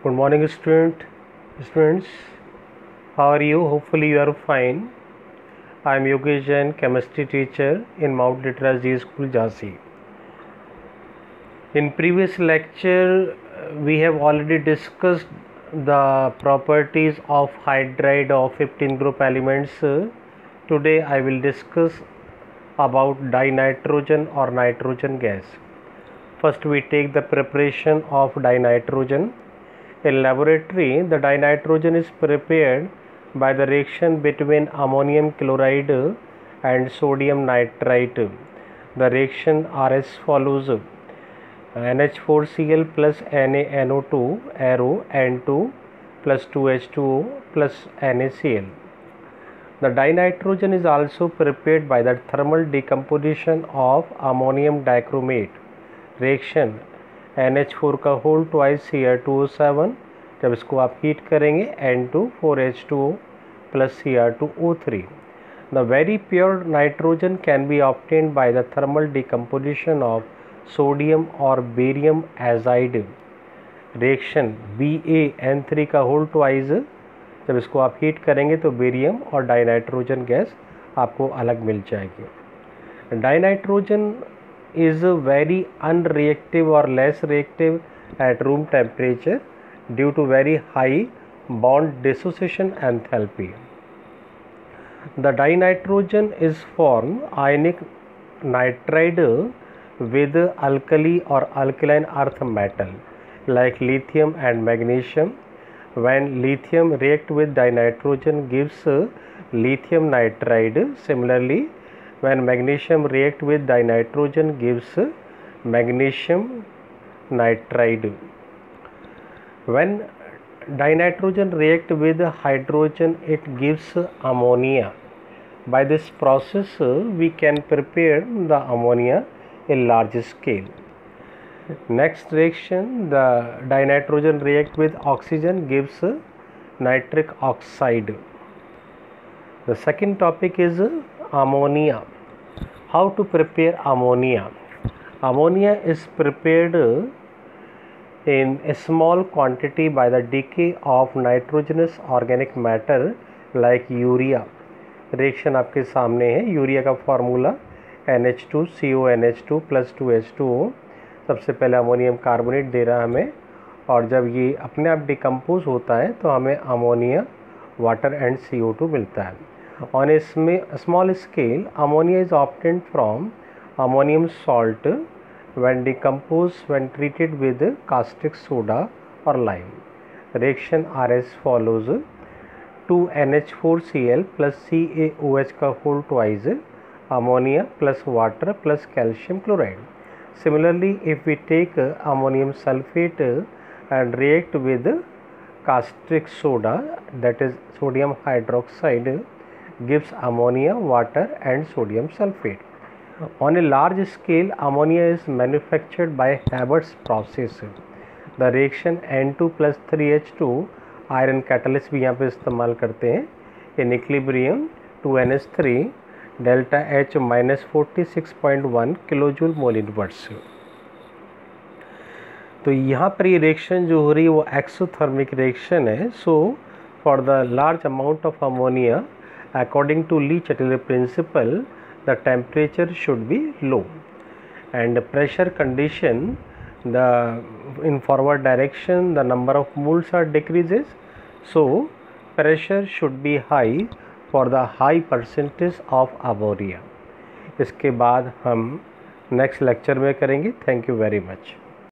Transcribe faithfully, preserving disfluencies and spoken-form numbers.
Good morning, student. Students, how are you? Hopefully, you are fine. I am Yogesh Jain, chemistry teacher in Mount Litera G School, Jhansi. In previous lecture, we have already discussed the properties of hydride of fifteen group elements. Today, I will discuss about dinitrogen or nitrogen gas. First, we take the preparation of dinitrogen. In laboratory, the dinitrogen is prepared by the reaction between ammonium chloride and sodium nitrite. The reaction are as follows: N H four C l plus N a N O two arrow N two plus two H two O plus NaCl. The dinitrogen is also prepared by the thermal decomposition of ammonium dichromate. Reaction N H four का whole twice C R two O seven, जब इसको आप heat करेंगे N two four H two O plus C r two O three. The very pure nitrogen can be obtained by the thermal decomposition of sodium or barium azide. Reaction B a N three का whole twice, जब इसको आप heat करेंगे तो barium और dinitrogen gas आपको अलग मिल जाएगी. Dinitrogen is very unreactive or less reactive at room temperature due to very high bond dissociation enthalpy. The dinitrogen is formed ionic nitride with alkali or alkaline earth metal like lithium and magnesium. When lithium react with dinitrogen gives lithium nitride. Similarly, when magnesium react with dinitrogen gives magnesium nitride. When dinitrogen react with hydrogen, it gives ammonia. By this process, we can prepare the ammonia in large scale. Next reaction, the dinitrogen react with oxygen gives nitric oxide. The second topic is ammonia. How to prepare ammonia? Ammonia is prepared in a small quantity by the decay of nitrogenous organic matter like urea. Reaction आपके सामने है. Urea का formula N H two C O N H two plus two H two O. सबसे पहले ammonium carbonate दे रहा है हमें, और जब ये अपने आप डिकम्पोज होता है तो हमें ammonia water and C O two मिलता है. On a small scale, ammonia is obtained from ammonium salt when decomposed when treated with caustic soda or lime. Reaction are as follows: two N H four C l plus C a O H का whole twice, ammonia plus water plus calcium chloride. Similarly, if we take ammonium sulfate and react with caustic soda, that is sodium hydroxide, gives ammonia, water and sodium sulfate. On a large scale, ammonia is manufactured by Haber's process. The reaction N two plus three H two iron catalyst भी यहाँ पे इस्तेमाल करते हैं. In equilibrium two N H three delta H minus forty six point one kilojoule mole inverse. तो यहाँ पर ये रिएक्शन जो हो रही है वो एक्सोथर्मिक रिएक्शन है. So for the large amount of ammonia, according to Le-Chatelier principle, the temperature should be low, and pressure condition, the in forward direction the number of moles are decreases, so pressure should be high for the high percentage of ammonia. इसके बाद हम next lecture में करेंगे. Thank you very much.